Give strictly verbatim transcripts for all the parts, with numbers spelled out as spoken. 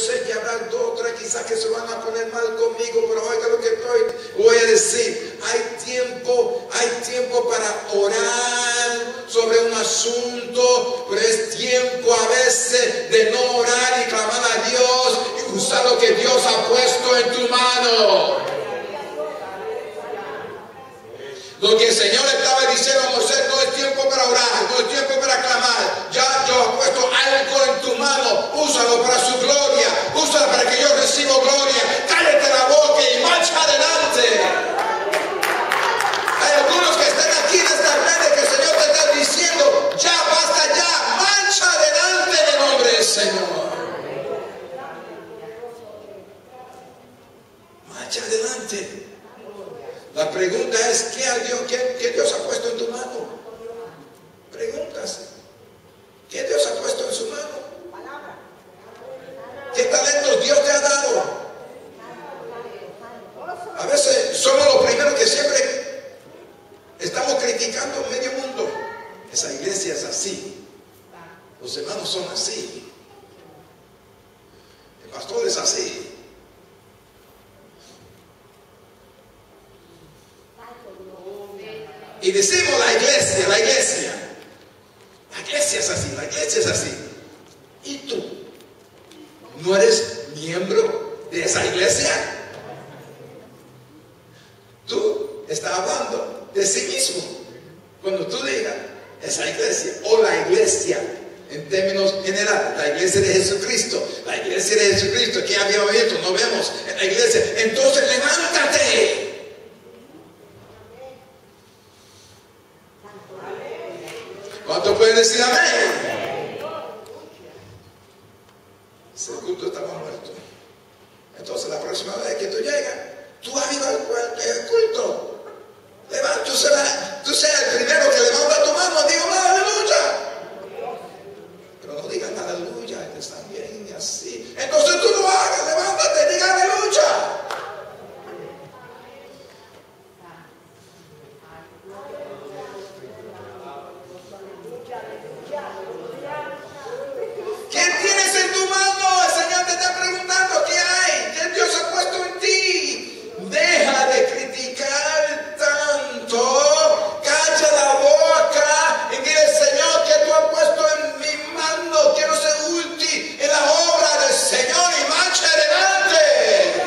sé que habrá dos o tres quizás que se van a poner mal conmigo, pero oiga lo que estoy, voy a decir. Hay tiempo, hay tiempo para orar sobre un asunto, pero es tiempo a veces de no orar y clamar a Dios y usar lo que Dios ha puesto en tu mano. Lo que el Señor estaba diciendo a Moisés: no es tiempo para orar, no es tiempo para clamar. Ya yo he puesto algo en tu mano, úsalo para su gloria, úsalo para que yo reciba gloria. Cállate la boca y marcha adelante. Hay algunos que están aquí en esta tarde que el Señor te está diciendo: ya basta, ya, marcha adelante en el nombre del Señor. Marcha adelante. La pregunta es: ¿qué, Dios, qué, qué Dios ha puesto en tu mano? Pregúntase: ¿qué Dios ha puesto en su mano? ¿Qué talentos Dios te ha dado? A veces somos los primeros que siempre estamos criticando en medio mundo. Esa iglesia es así, los hermanos son así, el pastor es así. Y decimos: la iglesia, la iglesia. La iglesia es así, la iglesia es así. ¿Y tú? ¿No eres miembro de esa iglesia? Tú estás hablando de sí mismo. Cuando tú digas esa iglesia o la iglesia en términos generales, la iglesia de Jesucristo, la iglesia de Jesucristo que habíamos visto, no vemos en la iglesia, entonces levántate. ¿Cuántos pueden decir amén? Ese culto estaba muerto. Entonces la próxima vez que tú llegas, tú avivas el culto. Levanta, tú seas, tú seas el primero que levanta tu mano, diga aleluya. Pero no digas aleluya, que están bien y así. Entonces tú lo hagas, levántate, diga aleluya. ¿Qué tienes en tu mano? El Señor te está preguntando: ¿qué hay? ¿Qué Dios ha puesto en ti? Deja de criticar tanto. Calla la boca y dile: Señor, ¿qué tú has puesto en mi mano? Quiero ser útil en la obra del Señor y marcha adelante.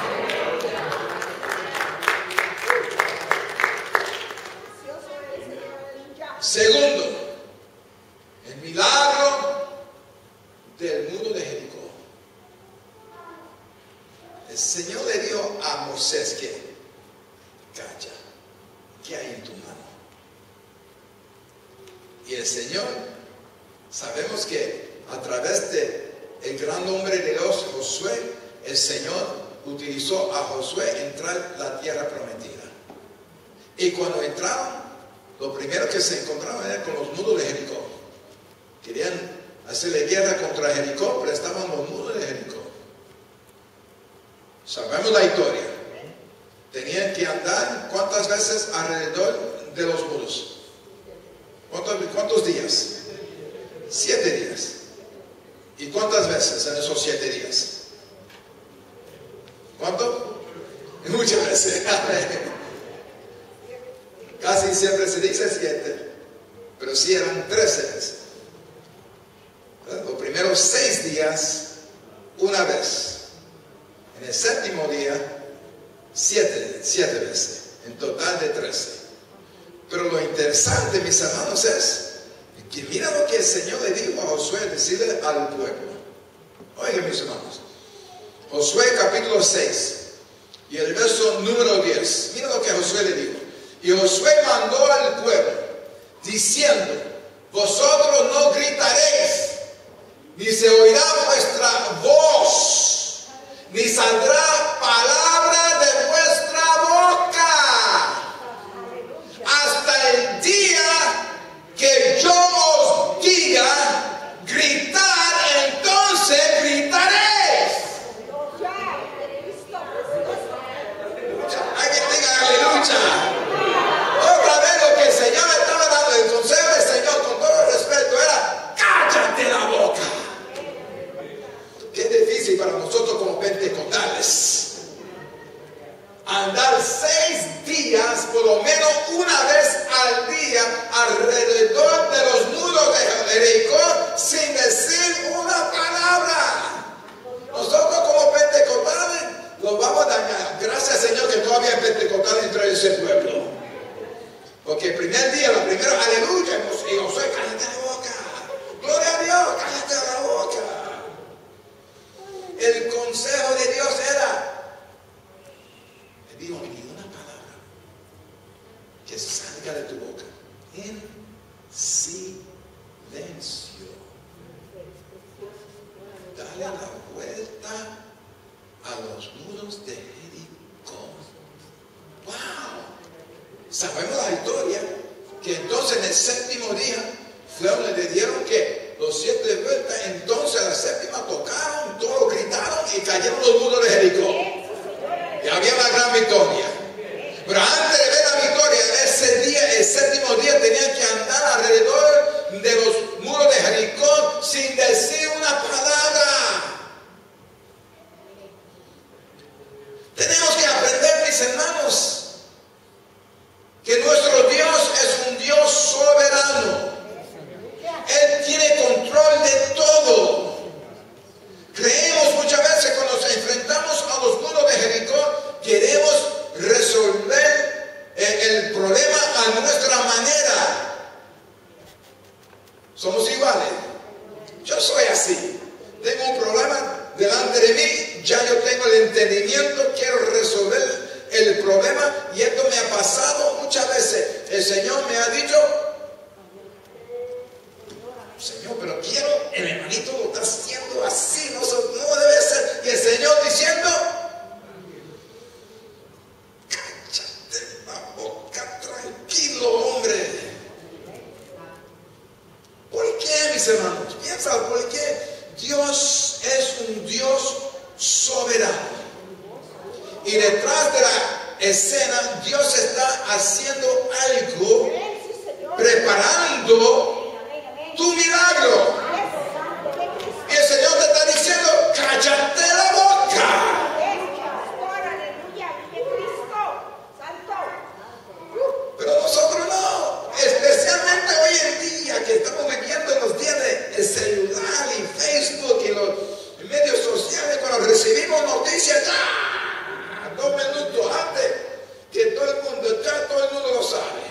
Segundo, el milagro del muro de Jericó. El Señor le dio a Moisés que calla, ¿qué hay en tu mano? Y el Señor, sabemos que a través de el gran hombre de Dios, Josué, el Señor utilizó a Josué entrar a la tierra prometida. Y cuando entraron, lo primero que se encontraban era con los muros de Jericó. Querían hacerle guerra contra Jericó, pero estaban los muros de Jericó. Sabemos la historia. Tenían que andar ¿cuántas veces alrededor de los muros? ¿Cuántos, cuántos días? Siete días. ¿Y cuántas veces en esos siete días? ¿Cuánto? Muchas veces. Casi siempre se dice siete, pero sí eran trece veces. Los primeros seis días, una vez. En el séptimo día, siete, siete veces. En total de trece. Pero lo interesante, mis hermanos, es que mira lo que el Señor le dijo a Josué, decirle al pueblo. Oigan, mis hermanos. Josué capítulo seis y el verso número diez. Mira lo que Josué le dijo. Y Josué mandó al pueblo, diciendo: vosotros no gritaréis, ni se oirá vuestra voz, ni saldrá palabra de vuestra boca, hasta el día que yo os diga gritar, entonces gritaréis. Alguien diga aleluya. Otra vez lo que el Señor estaba dando, el consejo del Señor, con todo respeto, era: cállate la boca. Qué difícil difícil para nosotros como pentecostales. Andar seis días, por lo menos una vez al día, alrededor de los muros de Jericó, sin decir una palabra. Nosotros como pentecostales nos vamos a dañar. Gracias, Señor, que no había pentecostales dentro de ese pueblo. Porque el primer día, la primera, aleluya, y yo soy, cállate la boca. Gloria a Dios, cállate la boca. El consejo de Dios era, digo, ni una palabra que salga de tu boca en silencio. Dale la vuelta a los muros de Jericó. ¡Wow! Sabemos la historia, que entonces en el séptimo día fue donde le dieron que los siete vueltas, entonces a la séptima tocaron, todos gritaron y cayeron los muros de Jericó. Y había una gran victoria. Pero antes de ver la victoria, ese día, el séptimo día, tenían que andar alrededor de los muros de Jericó sin decir una palabra. Tenemos que aprender, mis hermanos, que nuestro Dios es un Dios soberano. Él tiene control de todo. Creemos muchas veces cuando nos enfrentamos a los muros de Jericó, queremos resolver el problema a nuestra manera. Somos iguales. Yo soy así. Tengo un problema delante de mí, ya yo tengo el entendimiento, quiero resolver el problema y esto me ha pasado muchas veces. El Señor me ha dicho, Señor, pero quiero, el hermanito lo está haciendo así, no, no debe ser. Y el Señor diciendo, cállate la boca, tranquilo, hombre. ¿Por qué, mis hermanos? Piensa, ¿por qué? Dios es un Dios soberano. Y detrás de la escena, Dios está haciendo algo, preparando tu milagro. Y el Señor te está diciendo, cállate la boca. Pero nosotros no, especialmente hoy en día que estamos viviendo en los días del celular y Facebook y los medios sociales, cuando recibimos noticias, ¡ah! Dos minutos antes que todo el mundo, ya todo el mundo lo sabe.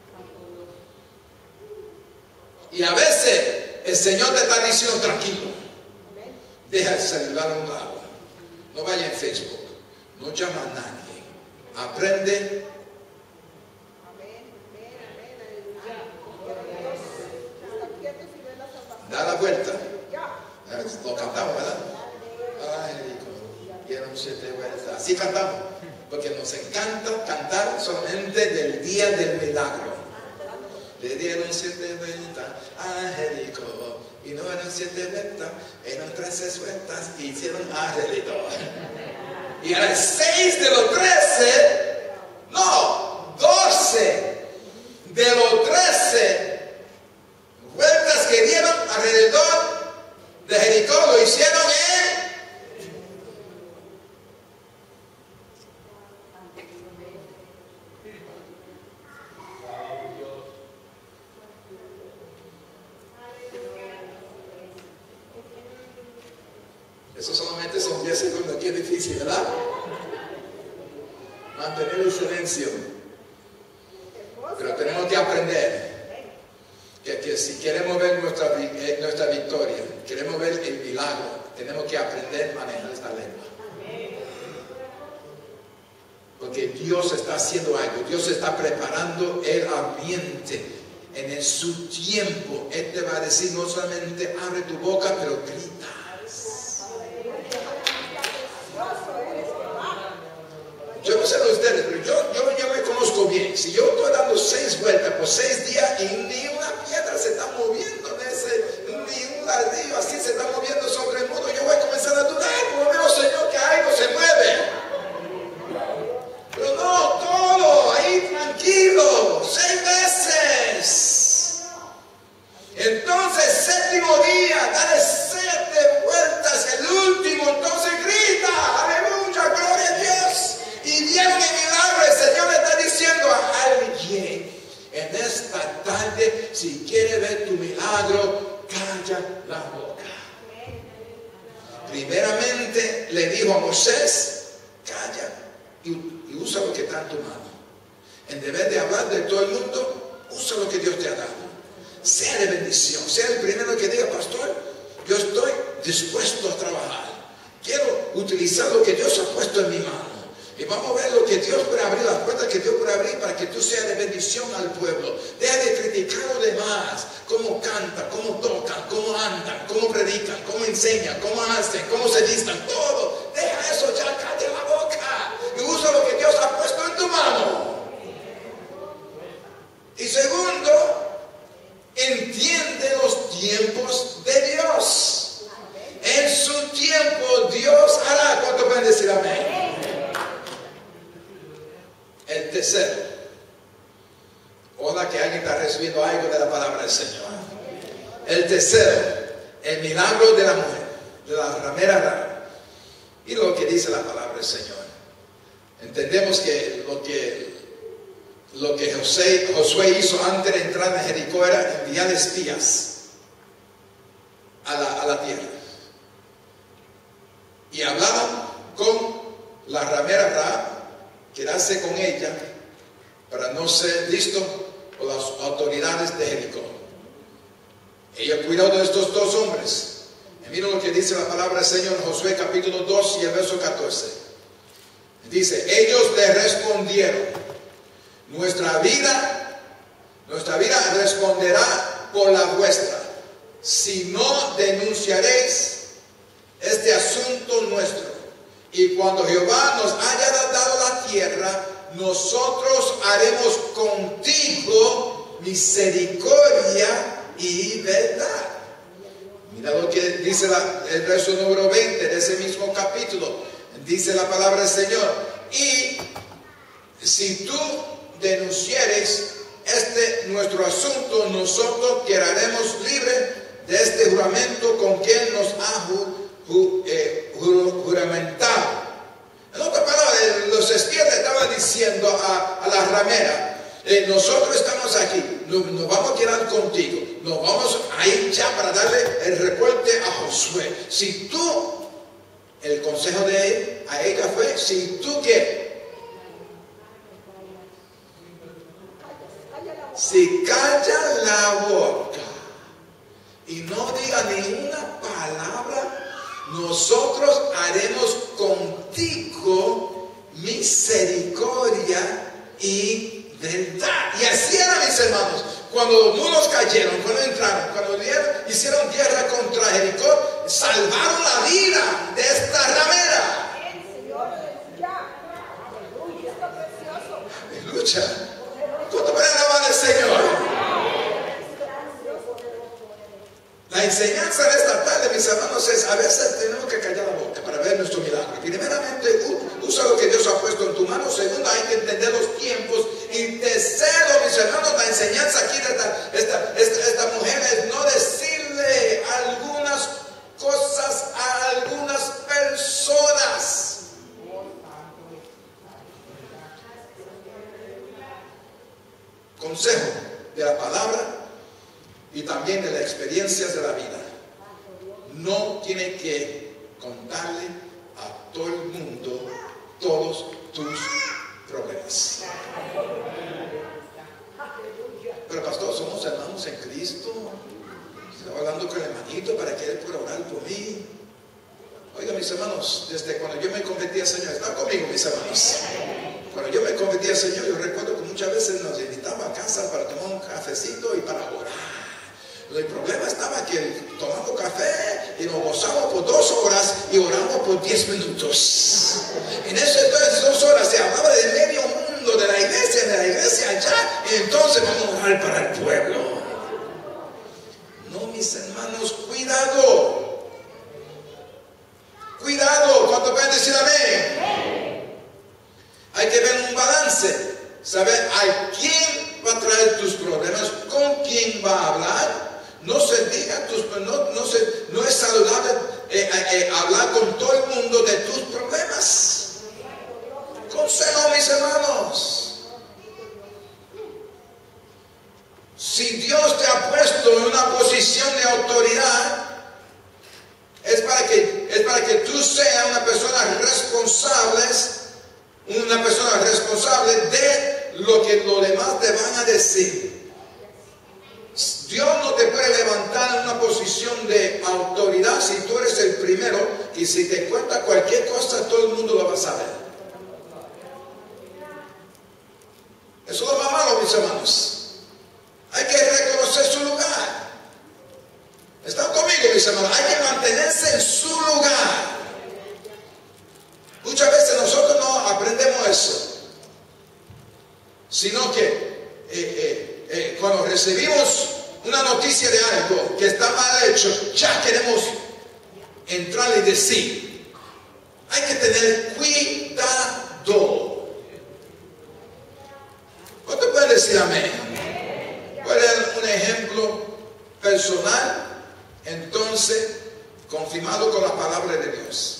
Y a veces el Señor te está diciendo, tranquilo, deja el celular a un lado, no vaya en Facebook, no llama a nadie, aprende. Da la vuelta. Lo cantamos, ¿verdad? Ay, dieron siete vueltas. Así cantamos, porque nos encanta cantar solamente del día del milagro. Le dieron siete vueltas a Jericó y no eran siete vueltas, eran trece vueltas y hicieron alrededor. Y a las seis de los trece, no, doce de los trece vueltas que dieron alrededor de Jericó lo hicieron en eso solamente son diez segundos, aquí es difícil, ¿verdad? Mantener el silencio. Pero tenemos que aprender que, que si queremos ver nuestra, nuestra victoria, queremos ver el milagro, tenemos que aprender a manejar esta lengua. Porque Dios está haciendo algo, Dios está preparando el ambiente. En el, su tiempo, Él te va a decir, no solamente abre tu boca, pero grita. Yo no sé de ustedes, pero yo, yo, yo me conozco bien. Si yo estoy dando seis vueltas por seis días y ni una piedra se está moviendo, de ese, ni un ladrillo así se está moviendo sobre el mundo, yo voy a comenzar a dudar, por lo menos, Señor, que algo se mueve. Pero no, todo, ahí tranquilo, seis veces. Entonces, séptimo día, dale siete vueltas, el último, primeramente le dijo a Moisés, calla y, y usa lo que está en tu mano. En vez de hablar de todo el mundo, usa lo que Dios te ha dado. Sea de bendición, sea el primero que diga, pastor, yo estoy dispuesto a trabajar. Quiero utilizar lo que Dios ha puesto en mi mano. Y vamos a ver lo que Dios puede abrir, las puertas que Dios puede abrir para que tú seas de bendición al pueblo. Deja de criticar a los demás, cómo cantan, cómo tocan, cómo andan, cómo predican, cómo enseñan, cómo hacen, cómo se vistan, todo. Deja eso ya, cállate la boca y usa lo que Dios ha puesto en tu mano. Y segundo, entiende los tiempos de Dios. En su tiempo Dios hará. ¿Cuánto pueden decir amén? El tercero, ojalá que alguien está recibiendo algo de la palabra del Señor. El tercero, el milagro de la mujer, de la ramera rara. Y lo que dice la palabra del Señor. Entendemos que lo que, lo que José, Josué hizo antes de entrar en Jericó era enviar espías a la, a la tierra. Y hablaban con la ramera rara, quedarse con ella para no ser visto por las autoridades de Jericó. Ella cuidó de estos dos hombres. Y mira lo que dice la palabra del Señor en Josué capítulo dos y el verso catorce. Dice, ellos le respondieron, nuestra vida, nuestra vida responderá por la vuestra, si no denunciaréis este asunto nuestro. Y cuando Jehová nos haya dado la tierra, nosotros haremos contigo misericordia y verdad. Mira lo que dice la, el verso número veinte de ese mismo capítulo. Dice la palabra del Señor. Y si tú denunciares este nuestro asunto, nosotros quedaremos libres de este juramento con quien nos ha jurado. Ju, eh, jur, juramentado. En otras palabras, los espías le estaban diciendo a, a la ramera, eh, nosotros estamos aquí, nos, nos vamos a quedar contigo, nos vamos a ir ya para darle el reporte a Josué. Si tú, el consejo de él, a ella fue, si tú quieres, si calla la boca y no diga ninguna palabra, nosotros haremos contigo misericordia y verdad. Y así era, mis hermanos. Cuando los muros cayeron, cuando entraron, cuando dieron, hicieron guerra contra Jericó, salvaron la vida de esta ramera. Aleluya. ¿Cuánto pueden alabar al Señor? La enseñanza de esta tarde, mis hermanos, es a veces tenemos que callar la boca para ver nuestro milagro. Primeramente, usa lo que Dios ha puesto en tu mano. Segundo, hay que entender los tiempos. Y tercero, mis hermanos, la enseñanza aquí de esta, esta, esta, esta mujer es no decirle algunas cosas a algunas personas. Consejo de la palabra y también de las experiencias de la vida. No tiene que contarle a todo el mundo todos tus problemas. Pero pastor, somos hermanos en Cristo. Estaba hablando con el hermanito para que él pueda orar por mí. Oiga, mis hermanos, desde cuando yo me convertí al Señor, ¿están conmigo, mis hermanos? Cuando yo me convertí al Señor, yo recuerdo que muchas veces nos invitaba a casa para tomar un cafecito y para orar. El problema estaba que tomamos café y nos gozamos por dos horas y oramos por diez minutos. En esas dos horas se hablaba del medio mundo, de la iglesia, de la iglesia allá, y entonces vamos a orar para el pueblo. No, mis hermanos, cuidado. Cuidado, ¿cuánto pueden decir amén? Hay que ver un balance, saber a quién va a traer tus problemas, con quién va a hablar. No se diga tus, no, no, se, no es saludable eh, eh, hablar con todo el mundo de tus problemas. Consejo, mis hermanos. Si Dios te ha puesto en una posición de autoridad, es para que, es para que tú seas una persona responsable, una persona responsable de lo que los demás te van a decir. Dios no te puede levantar en una posición de autoridad si tú eres el primero y si te cuenta cualquier cosa todo el mundo lo va a saber. Eso es lo más malo, mis hermanos. Hay que reconocer su lugar. ¿Están conmigo, mis hermanos? Hay que mantenerse en su lugar. Muchas veces nosotros no aprendemos eso, sino que eh, eh, eh, cuando recibimos una noticia de algo que está mal hecho, ya queremos entrar y decir. Hay que tener cuidado. ¿Cuánto puede decir amén? ¿Cuál es un ejemplo personal? Entonces, confirmado con la palabra de Dios.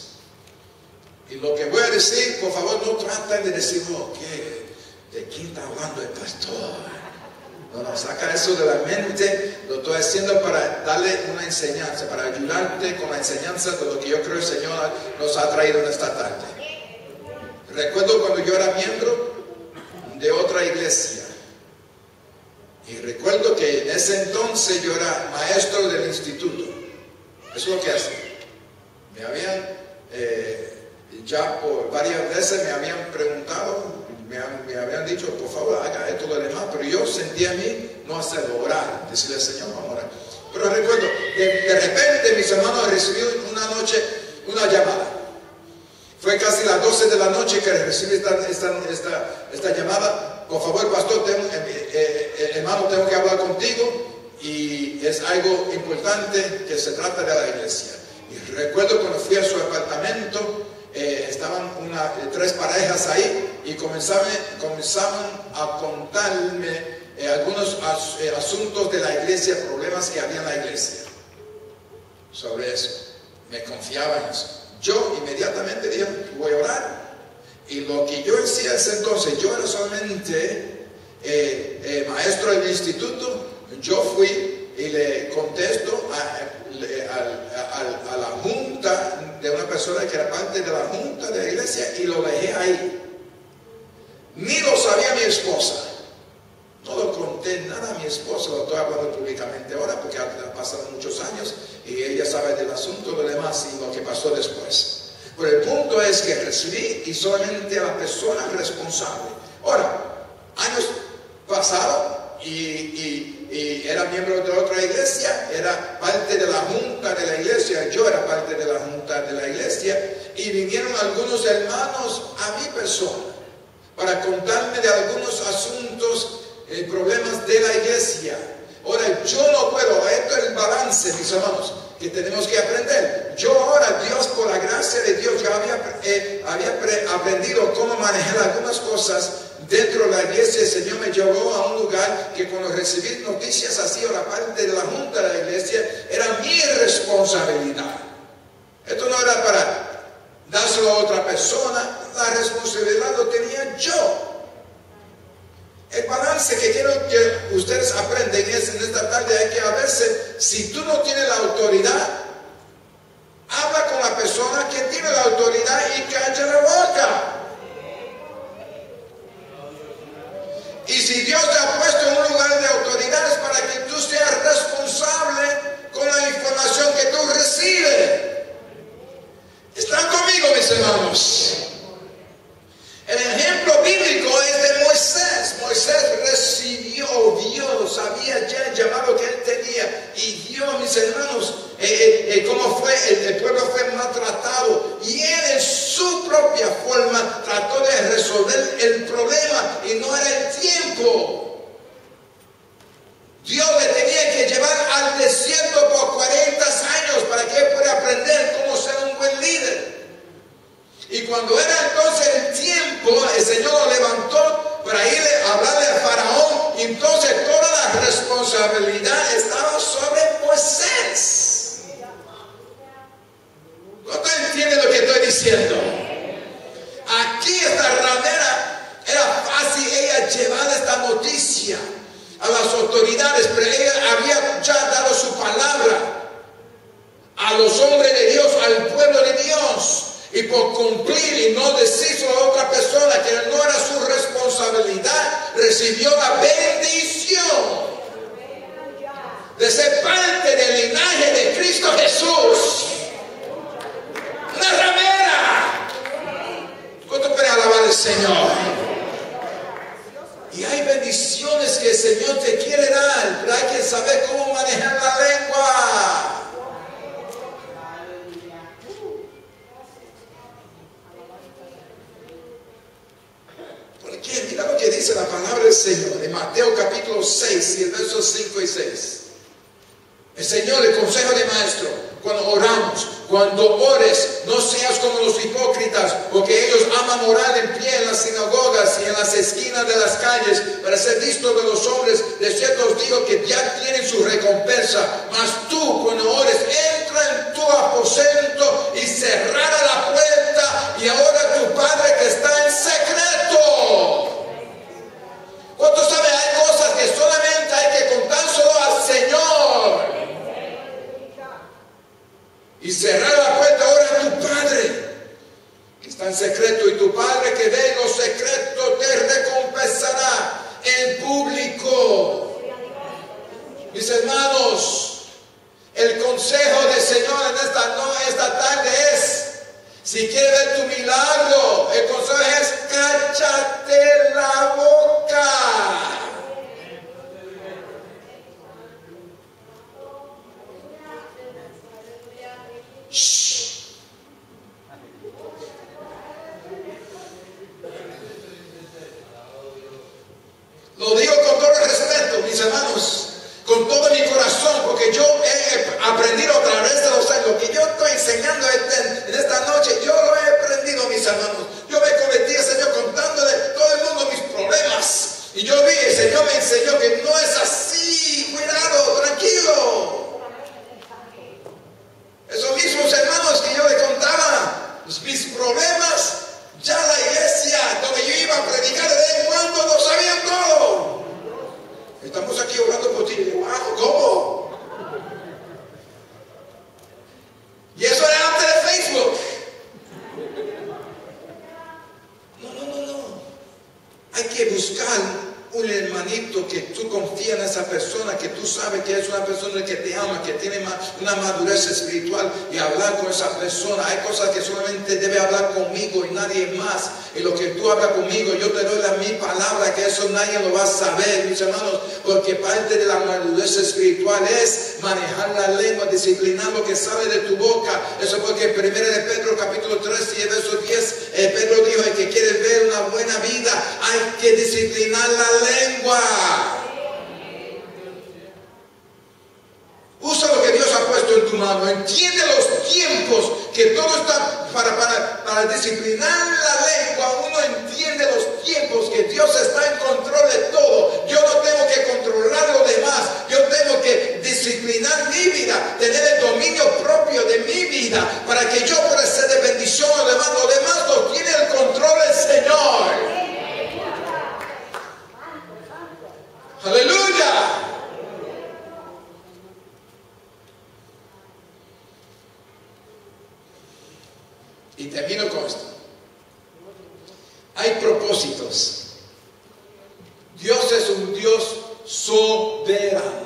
Y lo que voy a decir, por favor, no traten de decir, oh, ¿qué? ¿De quién está hablando el pastor? No, no, saca eso de la mente. Lo estoy haciendo para darle una enseñanza, para ayudarte con la enseñanza de lo que yo creo el Señor nos ha traído en esta tarde. Recuerdo cuando yo era miembro de otra iglesia. Y recuerdo que en ese entonces yo era maestro del instituto. Eso es lo que hacen. Me habían, eh, ya por varias veces me habían preguntado, me, me habían dicho, por favor, haga esto lo demás, pero yo sentía a mí no hacerlo, orar, decirle al Señor, vamos a orar. Pero recuerdo, de, de repente mis hermanos recibieron una noche una llamada. Fue casi las doce de la noche que recibí esta, esta, esta, esta llamada. Por favor, pastor, tengo, eh, eh, hermano, tengo que hablar contigo y es algo importante que se trata de la iglesia. Y recuerdo cuando fui a su apartamento, eh, estaban una, tres parejas ahí y comenzaban, comenzaban a contarme eh, algunos as, eh, asuntos de la iglesia, problemas que había en la iglesia. Sobre eso, me confiaba en eso. Yo inmediatamente dije, voy a orar. Y lo que yo decía ese entonces, yo era solamente eh, eh, maestro del instituto. Yo fui y le contesto a, a, a, a la junta de una persona que era parte de la junta de la iglesia y lo dejé ahí. Ni lo sabía mi esposa. No lo conté nada a mi esposa, lo estoy hablando públicamente ahora porque han pasado muchos años y ella sabe del asunto, lo demás y lo que pasó después. Pero el punto es que recibí y solamente a la persona responsable. Ahora, años pasaron y, y, y era miembro de otra iglesia, era parte de la junta de la iglesia, yo era parte de la junta de la iglesia y vinieron algunos hermanos a mi persona para contarme de algunos asuntos, eh, problemas de la iglesia. Ahora, yo no puedo, esto es el balance, mis hermanos, que tenemos que aprender. Yo ahora, Dios, por la gracia de Dios, ya había, eh, había pre aprendido cómo manejar algunas cosas dentro de la iglesia. El Señor me llevó a un lugar que cuando recibí noticias así o la parte de la junta de la iglesia, era mi responsabilidad. Esto no era para dárselo a otra persona, la responsabilidad lo tenía yo. El balance que quiero que ustedes aprendan es en esta tarde hay que a veces, si tú no tienes la autoridad, habla con la persona que tiene la autoridad y calla la boca. Y si Dios te ha puesto en un lugar de autoridad es para que tú seas responsable con la información que tú recibes. ¿Están conmigo, mis hermanos? El ejemplo bíblico es de Moisés. Moisés recibió, Dios había ya el llamado que él tenía. Y Dios, mis hermanos, eh, eh, eh, cómo fue, el, el pueblo fue maltratado. Y él en su propia forma trató de resolver el problema. Y no era el tiempo. Dios le tenía que llevar al desierto por cuarenta años para que él pudiera aprender cómo ser un buen líder. Y cuando era entonces el tiempo, el Señor lo levantó para ir a hablarle a Faraón. Y entonces toda la responsabilidad estaba sobre Moisés. ¿No te entiendes lo que estoy diciendo? Aquí esta ramera era fácil ella llevar esta noticia a las autoridades, pero ella había ya dado su palabra a los hombres de Dios, al pueblo de Dios. y por cumplir y no decírselo a otra persona que no era su responsabilidad, recibió la bendición de ser parte del linaje de Cristo Jesús. Una ramera. ¿Cuánto puede alabar al Señor? Y hay bendiciones que el Señor te quiere dar, pero hay que saber cómo manejar la lengua. Porque mira lo que dice la palabra del Señor en Mateo capítulo seis y el verso cinco y seis. El Señor, el consejo de maestro, cuando oramos, cuando ores, no seas como los hipócritas, porque ellos aman orar en pie en las sinagogas y en las esquinas de las calles para ser vistos de los hombres. De cierto os digo que ya tienen su recompensa. Mas tú, cuando ores, entra en tu aposento y cerrara la puerta, y ahora tu Padre que está en secreto. ¿Cuántos saben? Hay cosas que solamente hay que contárselo al Señor. Y cerrar la puerta ahora a tu Padre que está en secreto, y tu Padre que ve en lo secreto te recompensará en público. Mis hermanos, el consejo del Señor en esta, no, esta tarde es: si quieres ver tu milagro, el consejo es: cállate la boca. Shh. Lo digo con todo el respeto, mis hermanos, con todo mi corazón, porque yo he aprendido a través de los años. Lo que yo estoy enseñando en esta noche, yo lo he aprendido, mis hermanos. Yo me convertí al Señor contándole a todo el mundo mis problemas, y yo vi, el Señor me enseñó que no es así. Cuidado, tranquilo. Esos mismos hermanos que yo le contaba mis problemas, ya la iglesia donde yo iba a predicar de vez en cuando lo sabían todo. Estamos aquí orando por ti. Wow, ¿cómo? Y eso era antes de Facebook. No, no, no, no. Hay que buscar un hermanito que tú confías en esa persona, que tú sabes que es una persona que te ama, que tiene una madurez espiritual, y hablar con esa persona. Hay cosas que solamente debe hablar conmigo y nadie más. Y lo que tú hablas conmigo, yo te doy la mi palabra, que eso nadie lo va a saber, mis hermanos, porque parte de la madurez espiritual es manejar la lengua, disciplinar lo que sale de tu boca. Eso porque en primera de Pedro capítulo tres y el verso diez, eh, Pedro dijo: el que quiere ver una buena vida, hay que disciplinar la lengua. Usa lo que Dios ha puesto en tu mano. Entiende los tiempos, que todo está para, para, para disciplinar la lengua. Uno entiende los tiempos, que Dios está en control de todo. Yo no tengo que controlar lo demás. Yo tengo que disciplinar mi vida, tener el dominio propio de mi vida, para que yo pueda ser de bendición a los demás. Lo demás lo tiene el control del Señor. Aleluya. Y termino con esto. Hay propósitos. Dios es un Dios soberano.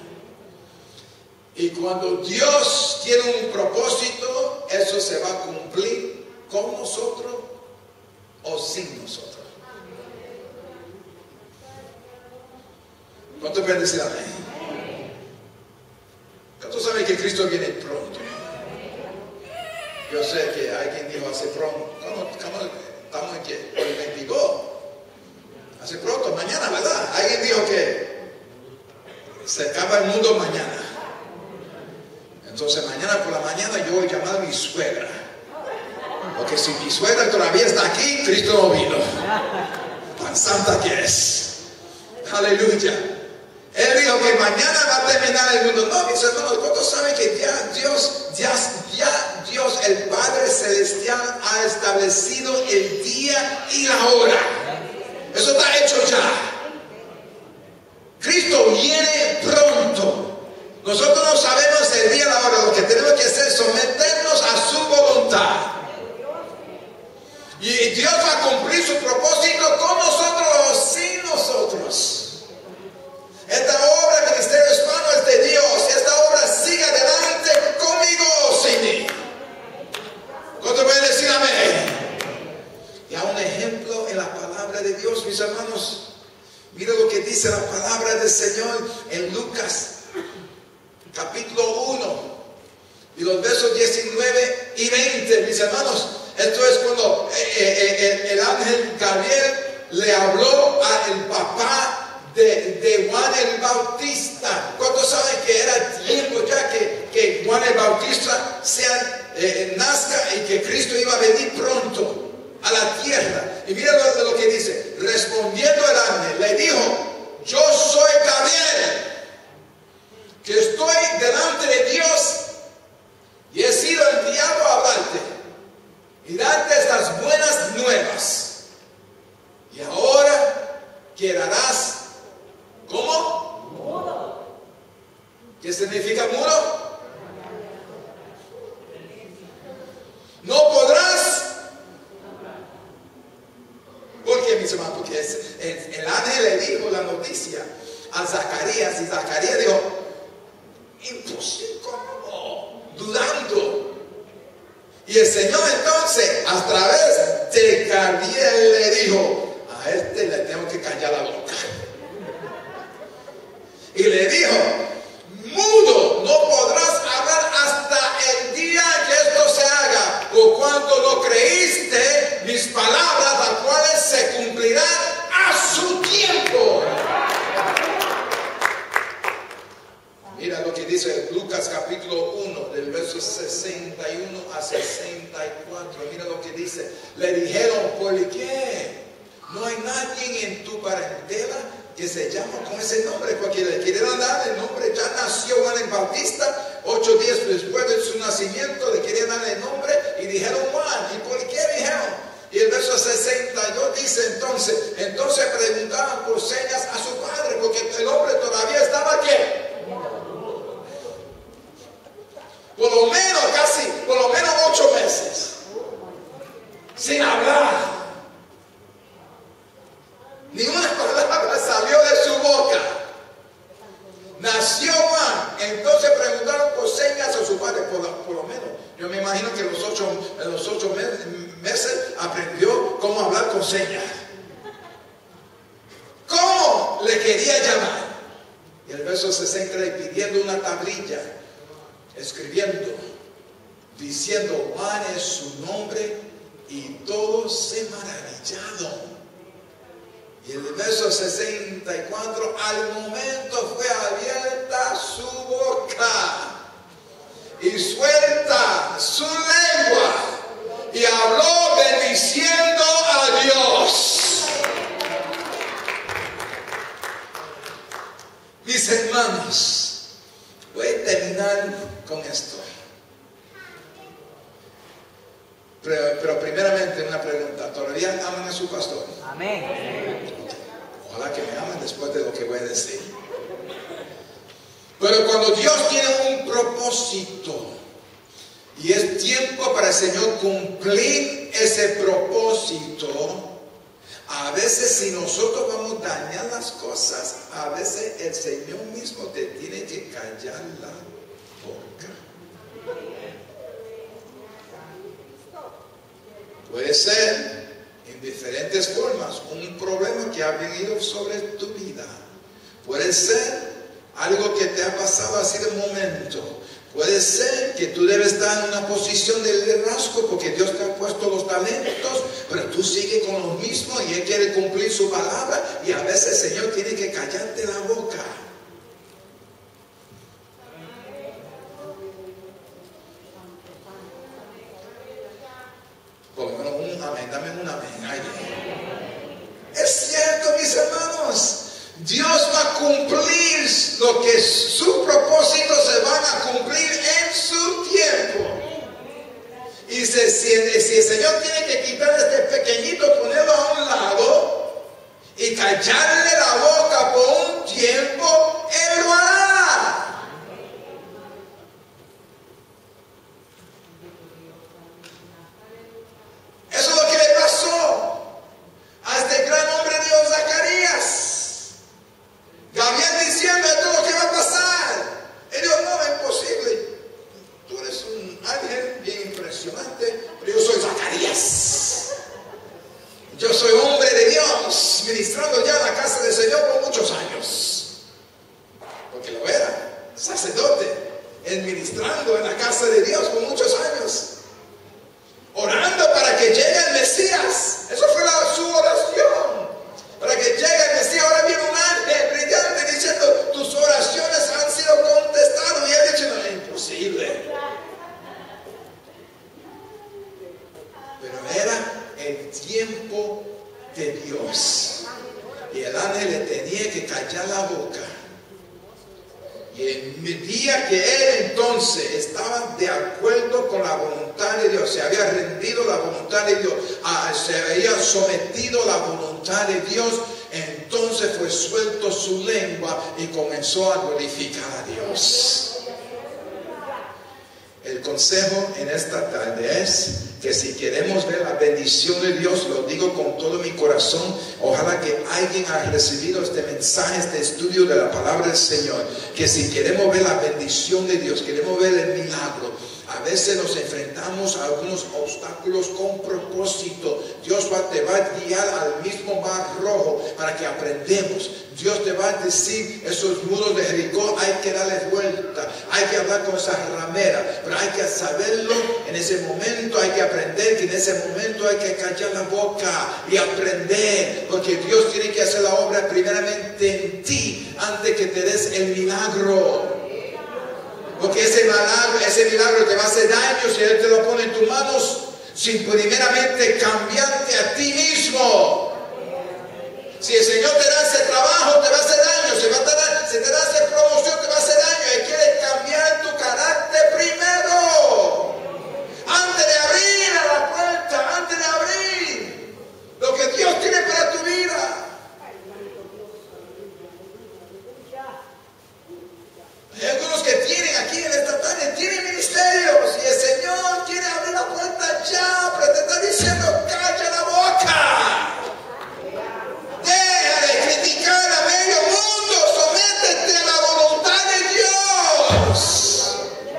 Y cuando Dios tiene un propósito, eso se va a cumplir con nosotros o sin nosotros. ¿Cuánto pueden decir amén? ¿Cuántos saben que Cristo viene pronto? Yo sé que alguien dijo hace pronto. ¿Cómo, cómo, ¿Estamos en qué? El veintidós. Hace pronto, mañana, ¿verdad? Alguien dijo que se acaba el mundo mañana. Entonces mañana por la mañana yo voy a llamar a mi suegra. Porque si mi suegra todavía está aquí, Cristo no vino. Tan santa que es. Aleluya. Él dijo que mañana va a terminar el mundo. No, mis hermanos, ¿cuántos saben que ya Dios, ya, ya Dios, el Padre Celestial, ha establecido el día y la hora? Eso está hecho ya. Cristo viene pronto. Nosotros no sabemos el día y la hora. Lo que tenemos que hacer es someternos a su voluntad. ¿Cuántos pueden decir amén? Y a un ejemplo en la palabra de Dios, mis hermanos. Mira lo que dice la palabra del Señor en Lucas, capítulo uno, y los versos diecinueve y veinte, mis hermanos. Esto es cuando eh, eh, el, el ángel Gabriel le habló al papá de, de Juan el Bautista. ¿Cuántos saben que era tiempo ya que, que Juan el Bautista sea, eh, nazca y que Cristo iba a venir pronto a la tierra? Y mira lo, lo que dice. Respondiendo el ángel, le dijo: yo soy Gabriel, que estoy delante de Dios y he sido enviado a hablarte y darte estas buenas nuevas. Y ahora quedarás, ¿cómo? Mudo. ¿Qué significa mudo? No podrás. ¿Por qué, mis hermanos? Porque es, el, el ángel le dijo la noticia a Zacarías, y Zacarías dijo: imposible, ¿cómo? Dudando. Y el Señor entonces, a través de Gabriel, le dijo: a este le tengo que callar la boca. Y le dijo: mudo, no podrás hablar hasta el día que esto se haga, por cuanto no creíste mis palabras, las cuales se cumplirán a su tiempo. Mira lo que dice Lucas capítulo uno, del verso sesenta y uno a sesenta y cuatro. Mira lo que dice. Le dijeron: ¿por qué? No hay nadie en tu parentela que se llama con ese nombre. Porque le querían dar el nombre. Ya nació Juan el Bautista. Ocho días después de su nacimiento le querían dar el nombre y dijeron Juan. ¿Y por qué dijeron? Y el verso sesenta y dos dice entonces, entonces preguntaban por señas a su padre, porque el hombre todavía estaba ¿qué? Por lo menos, casi, por lo menos ocho meses sin hablar. Ni una palabra salió de su boca. Nació Juan. Entonces preguntaron por señas a su padre, por, la, por lo menos. Yo me imagino que en los ocho, en los ocho meses aprendió cómo hablar con señas. ¿Cómo le quería llamar? Y el verso sesenta, pidiendo una tablilla, escribiendo, diciendo: Juan es su nombre, y todos se maravillaron. Y el verso sesenta y cuatro, al momento fue abierta su boca y suelta su lengua y habló bendiciendo a Dios. Mis hermanos, voy a terminar con esto. Pero, pero primeramente una pregunta. ¿Todavía aman a su pastor? Amén. Ojalá que me amen después de lo que voy a decir. Pero cuando Dios tiene un propósito y es tiempo para el Señor cumplir ese propósito, a veces si nosotros vamos a dañar las cosas, a veces el Señor mismo te tiene que callar la boca. Puede ser en diferentes formas un problema que ha venido sobre tu vida. Puede ser algo que te ha pasado así de momento. Puede ser que tú debes estar en una posición de liderazgo porque Dios te ha puesto los talentos, pero tú sigues con lo mismo y Él quiere cumplir su palabra y a veces el Señor tiene que callarte la boca. Por lo menos un amén, dame un amén. Ay, es cierto, mis hermanos. Dios va a cumplir lo que sus propósitos se van a cumplir en su tiempo. Y si, si, si el Señor tiene que quitar este pequeñito, ponerlo a un lado y callarle la boca por un tiempo, Él lo hará. Eso es lo que le pasó a este gran hombre de Dios, Zacarías. Gabriel diciendo: esto es lo que va a pasar. Él dijo: no, es imposible. Tú eres un ángel bien impresionante, pero yo yo soy hombre de Dios, ministrando ya en la casa del Señor por muchos años. Porque lo era, sacerdote, administrando en la casa de Dios por muchos años. Orando para que llegue el Mesías. Eso fue la, su oración. Para que llegue el Mesías. Ahora viene un ángel brillante diciendo, tus oraciones han sido contestadas. Y él dice, no, es imposible. Pero era el tiempo de Dios. Y el ángel le tenía que callar la boca. Y el día que él entonces estaba de acuerdo con la voluntad de Dios, se había rendido la voluntad de Dios, a, se había sometido la voluntad de Dios, entonces fue suelto su lengua y comenzó a glorificar a Dios. El consejo en esta tarde es que si queremos ver la bendición de Dios, lo digo con todo mi corazón, ojalá que alguien haya recibido este mensaje, este estudio de la palabra del Señor, que si queremos ver la bendición de Dios, queremos ver el milagro, a veces nos enfrentamos a algunos obstáculos con propósito. Dios va, te va a guiar al mismo mar rojo para que aprendamos. Dios te va a decir, esos muros de Jericó hay que darle vuelta, hay que hablar con esa ramera, pero hay que saberlo en ese momento, hay que aprender que en ese momento hay que callar la boca y aprender, porque Dios tiene que hacer la obra primeramente en ti antes que te des el milagro. Porque ese milagro, ese milagro te va a hacer daño si Él te lo pone en tus manos sin primeramente cambiarte a ti mismo. Si el Señor te da ese trabajo, te va a hacer daño. Si, va a dar, si te da esa promoción, te va a hacer daño. Él quiere cambiar tu carácter primero. Antes de abrir a la puerta, antes de abrir lo que Dios tiene para tu vida. Hay algunos que tienen aquí en esta tarde, tienen ministerios y el Señor quiere abrir la puerta ya, pero te está diciendo, calla la boca. Deja de criticar a medio mundo, sométete a la voluntad de Dios.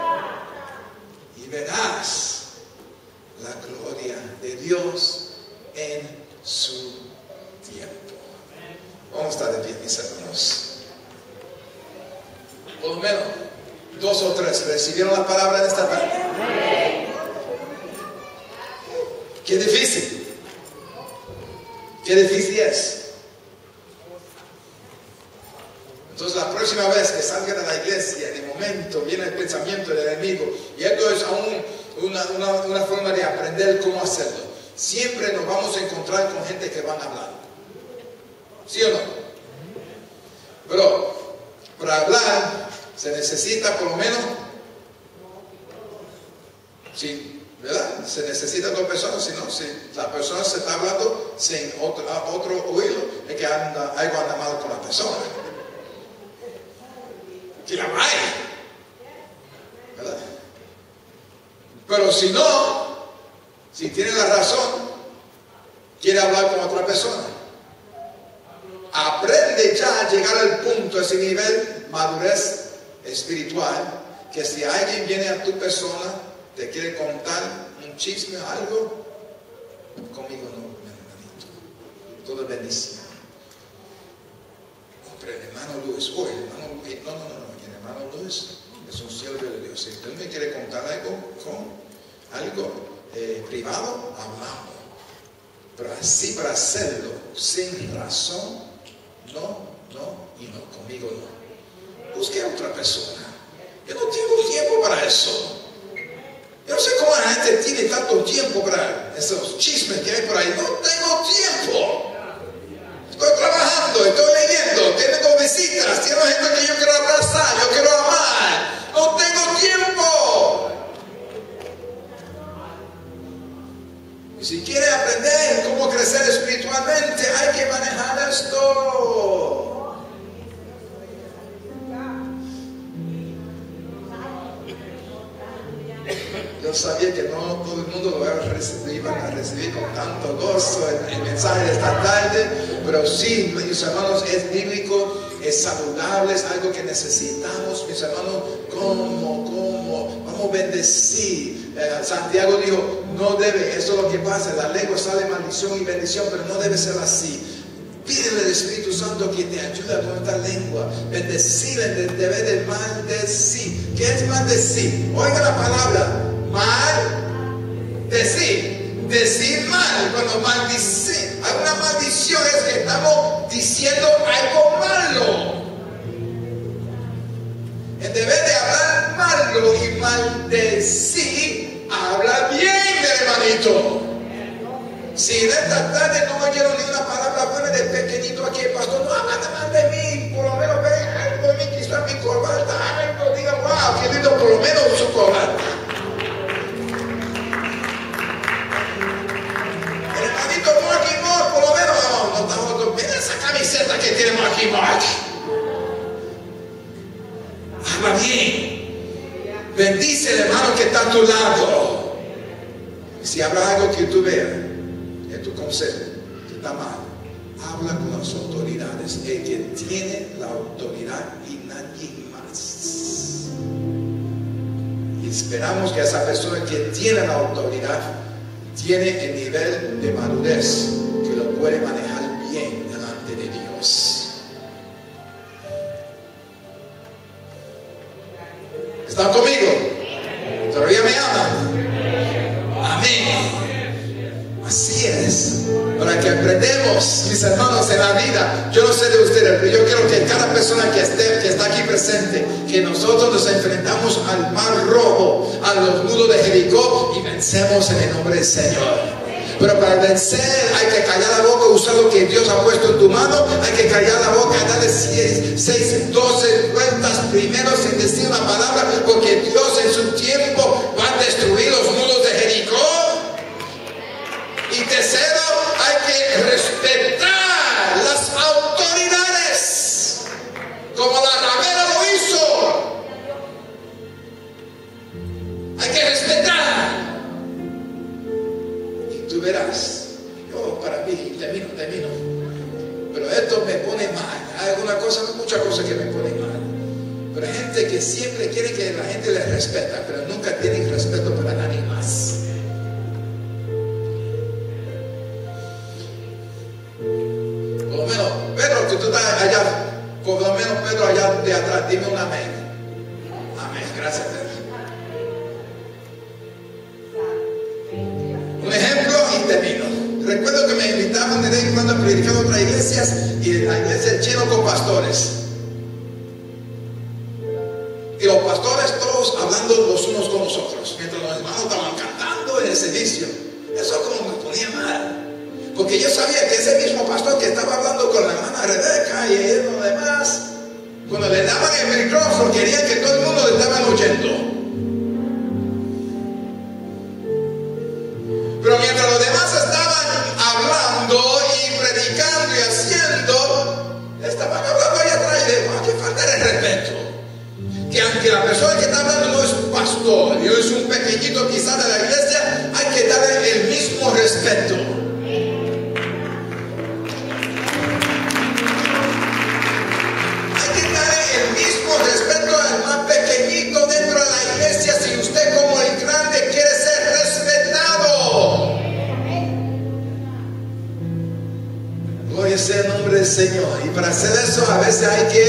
Y verás la gloria de Dios en su tiempo. Vamos a estar de pie, mis hermanos. Por lo menos dos o tres recibieron la palabra en esta tarde. Qué difícil. Qué difícil es. Entonces la próxima vez que salgan a la iglesia, de momento viene el pensamiento del enemigo. Y esto es aún una, una, una forma de aprender cómo hacerlo. Siempre nos vamos a encontrar con gente que van a hablar. ¿Sí o no? Pero para hablar se necesita por lo menos, sí, ¿verdad? Se necesita dos personas, si no, si la persona se está hablando sin otro, otro oído, es que anda, algo anda mal con la persona. Que la vaya, ¿verdad? Pero si no, si tiene la razón, quiere hablar con otra persona. Aprende ya a llegar al punto, a ese nivel, madurez espiritual, que si alguien viene a tu persona, te quiere contar un chisme, algo, conmigo no, mi hermanito. Todo bendición. Oh, pero el hermano Luis, oh, el hermano Luis, no, no, no, no, el hermano Luis es un siervo de Dios. Si usted me quiere contar algo, con algo eh, privado, hablamos. Pero así para hacerlo, sin razón, no, no y no, conmigo no. Busque a otra persona. Yo no tengo tiempo para eso. Yo no sé cómo la gente tiene tanto tiempo para esos chismes que hay por ahí. No tengo tiempo. Estoy trabajando, estoy leyendo, tengo visitas, tengo gente que yo quiero abrazar, yo quiero amar. No tengo tiempo. Y si quiere aprender cómo crecer espiritualmente, hay que manejar esto. Yo sabía que no todo el mundo lo iba a recibir, iban a recibir con tanto gozo el, el mensaje de esta tarde, pero sí, mis hermanos, es bíblico, es saludable, es algo que necesitamos, mis hermanos. ¿Cómo, cómo? Vamos a bendecir Eh, Santiago dijo, no debe, eso es lo que pasa, la lengua sale maldición y bendición, pero no debe ser así. Pídele al Espíritu Santo que te ayude con esta lengua. Bendecir en el deber de maldecir. ¿Qué es maldecir? Oiga la palabra, maldecir. Decir mal, cuando maldicir, hay una maldición, es que estamos diciendo algo malo. En deber de hablar malo y maldecir, habla bien, mi hermanito. Si en esta tarde no oyeron ni una palabra buena de pequeñito aquí, el pastor, no habla más de mí, por lo menos ven algo de mí, quizás mi corbata, algo, digan, wow, qué lindo, por lo menos su corbata. El hermanito Marky Mark, por lo menos, no, no estamos, mira esa camiseta que tiene Marky Mark. Habla bien, bendice el hermano que está a tu lado. Si habrá algo que tú veas, tu consejo que está mal, habla con las autoridades, el que tiene la autoridad y nadie más. Y esperamos que esa persona que tiene la autoridad tiene el nivel de madurez que lo puede manejar bien delante de Dios. ¿Están conmigo? ¿Todavía me aman? Amén. Así es, para que aprendamos, mis hermanos, en la vida. Yo no sé de ustedes, pero yo quiero que cada persona que esté, que está aquí presente, que nosotros nos enfrentamos al mar rojo, a los muros de Jericó y vencemos en el nombre del Señor. Pero para vencer hay que callar la boca, usar lo que Dios ha puesto en tu mano. Hay que callar la boca y darle seis, doce vueltas primero sin decir una palabra, porque Dios en su tiempo va a destruir los muros de Jericó. Y tercero, hay que respetar las autoridades, como la ramera lo hizo. Hay que respetar. Y tú verás, yo para mí, termino, termino. Pero esto me pone mal. Hay alguna cosa, muchas cosas que me ponen mal. Pero hay gente que siempre quiere que la gente les respeta, pero nunca tienen respeto para nadie más. Tú estás allá, por lo menos Pedro allá de atrás, dime un amén. Amén, gracias Pedro. Un ejemplo y termino. Recuerdo que me invitaban de vez en cuando a predicar a otras iglesias y la iglesia lleno con pastores. Y los pastores todos hablando los unos con los otros, mientras los hermanos estaban cantando en el servicio. Eso como me ponía mal. Porque yo sabía que ese mismo pastor que estaba hablando con la hermana Rebeca y los demás, cuando le daban el micrófono, querían que todo el mundo le estaban oyendo. Pero mientras los demás estaban hablando y predicando y haciendo, estaban hablando allá atrás y de, oh, que falta de respeto. Que aunque la persona que está hablando no es un pastor, y es un pequeñito quizás de la iglesia, hay que darle el mismo respeto. Respeto al más pequeñito dentro de la iglesia, si usted como el grande quiere ser respetado. Gloria sea el nombre del Señor. Y para hacer eso a veces hay que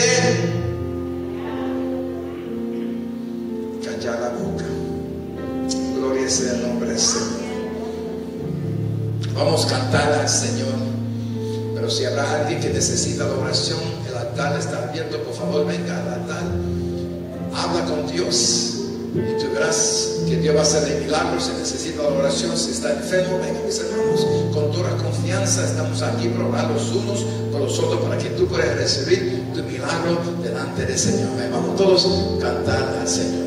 callar la boca. Gloria sea el nombre del Señor. Vamos a cantar al Señor. Pero si habrá alguien que necesita la oración, el altar está abierto, por favor venga al altar. Habla con Dios y tú verás que Dios va a hacer milagros. Si necesita la oración, si está enfermo, venga mis hermanos, con toda confianza estamos aquí para orar los unos por los otros para que tú puedas recibir tu milagro delante del Señor. Vamos todos a cantar al Señor.